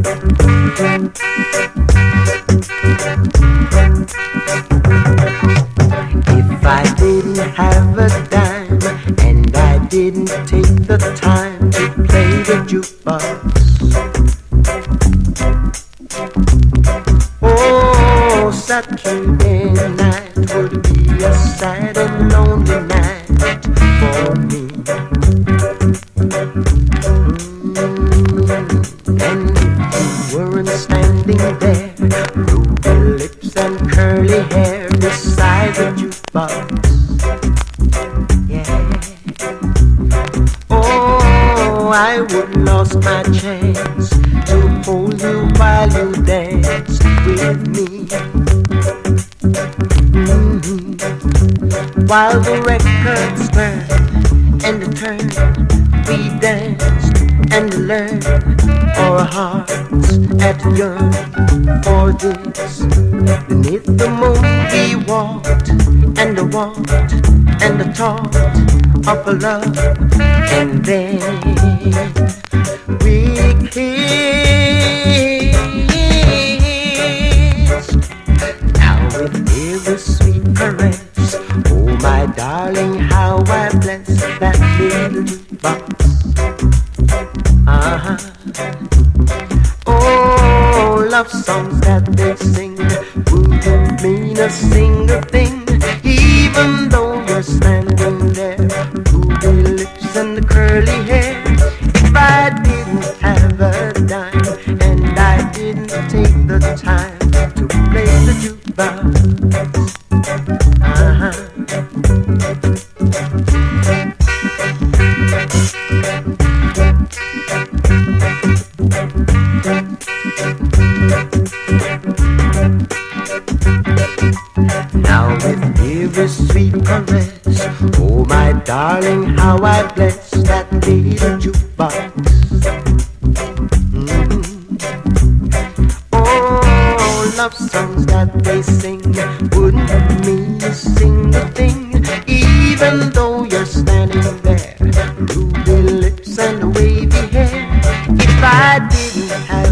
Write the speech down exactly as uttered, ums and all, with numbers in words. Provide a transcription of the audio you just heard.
If I didn't have a dime and I didn't take the time to play the jukebox, oh, Saturday night would be a sad and lonely night for me. Mm, and if you weren't standing there, ruby lips and curly hair beside the jukebox, yeah, oh, I would lost my chance to hold you while you danced with me. Mm-hmm. While the records turned and turned, we danced and learned. Our hearts had yearned for this. Beneath the moon we walked and walked and talked of a love, and then we kissed. Now with every sweet caress, oh my darling, how I bless that little jukebox. Uh-huh. Oh, love songs that they sing wouldn't mean a single thing, even though you're standing there, ruby lips and curly hair. If I didn't have a dime and I didn't take the time to play the jukebox, uh-huh. Now with every sweet caress, oh my darling, how I bless that little jukebox. Mm-hmm. Oh, love songs that they sing wouldn't mean a single thing, even though you're standing there, ruby lips and wavy hair. If I didn't have